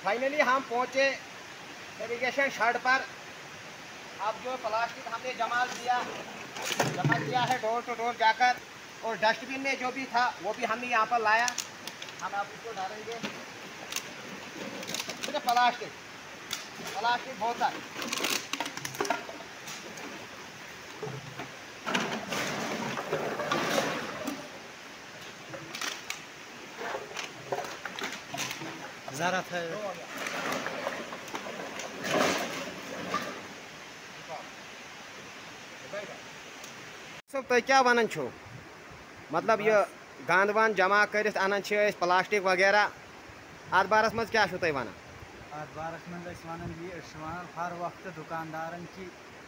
Finally हम पहुंचे irrigation shirt पर। अब जो प्लास्टिक हमने जमा किया है डोर टू डोर जाकर, और डस्टबिन में जो भी था वो भी हमने यहाँ पर लाया। हम अब इसको डालेंगे। सिर्फ प्लास्टिक बोतल, ज़रूरत है। सब तो क्या वनान छो, मतलब ये गंद वन जमा कर अनान प्लास्टिक वगैरह, अत बारस मज क्या तुम वन? अत बारस मज वन हर वक्त दुकानदारन की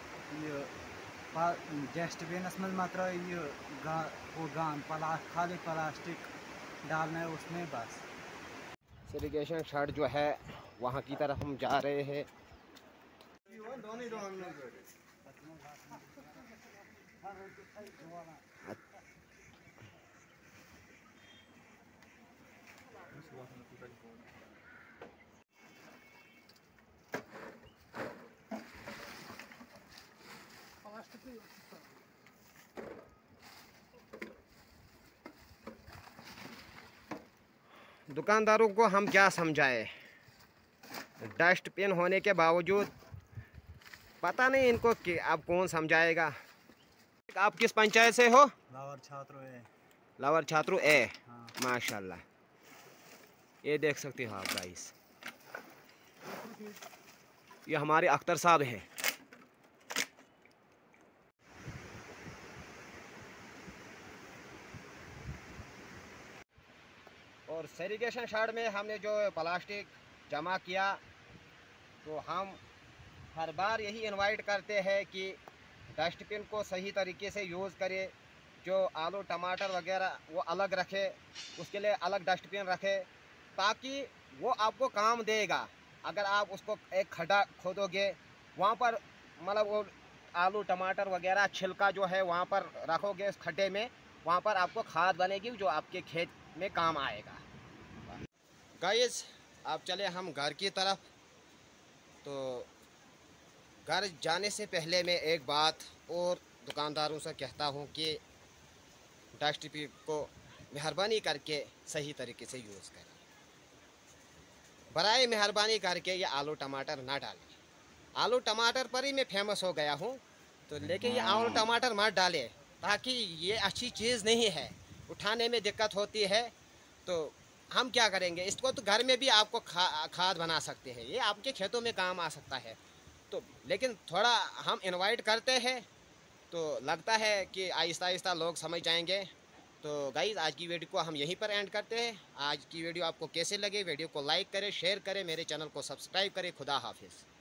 डस्टबिनस मज मत वो गान खाली प्लास्टिक डालना है उसमें बस। इरिगेशन शर्ट जो है वहाँ की तरफ हम जा रहे हैं। दुकानदारों को हम क्या समझाएं, डस्टबिन होने के बावजूद पता नहीं इनको कि अब कौन समझाएगा। आप किस पंचायत से हो? लावर छात्रों ए। हाँ। माशाल्लाह, ये देख सकते हो आप गाइस, ये हमारे अख्तर साहब हैं। और सेरीगेशन शार्ड में हमने जो प्लास्टिक जमा किया, तो हम हर बार यही इनवाइट करते हैं कि डस्टबिन को सही तरीके से यूज़ करें। जो आलू टमाटर वगैरह वो अलग रखे, उसके लिए अलग डस्टबिन रखे, ताकि वो आपको काम देगा। अगर आप उसको एक खड्डा खोदोगे, वहाँ पर मतलब वो आलू टमाटर वगैरह छिलका जो है वहाँ पर रखोगे उस खड्डे में, वहाँ पर आपको खाद बनेगी जो आपके खेत में काम आएगा। गाइस, अब चले हम घर की तरफ। तो घर जाने से पहले मैं एक बात और दुकानदारों से कहता हूँ कि डस्टबिन को मेहरबानी करके सही तरीके से यूज़ करें। बराए मेहरबानी करके ये आलू टमाटर ना डालें। आलू टमाटर पर ही मैं फेमस हो गया हूँ, तो लेकिन ये आलू टमाटर मत डालें, ताकि ये अच्छी चीज़ नहीं है, उठाने में दिक्कत होती है। तो हम क्या करेंगे, इसको तो घर में भी आपको खाद बना सकते हैं, ये आपके खेतों में काम आ सकता है। तो लेकिन थोड़ा हम इनवाइट करते हैं, तो लगता है कि आहिस्ता आहिस्ता लोग समझ जाएंगे। तो गाइज़, आज की वीडियो को हम यहीं पर एंड करते हैं। आज की वीडियो आपको कैसे लगे, वीडियो को लाइक करें, शेयर करें, मेरे चैनल को सब्सक्राइब करें। खुदा हाफिज़।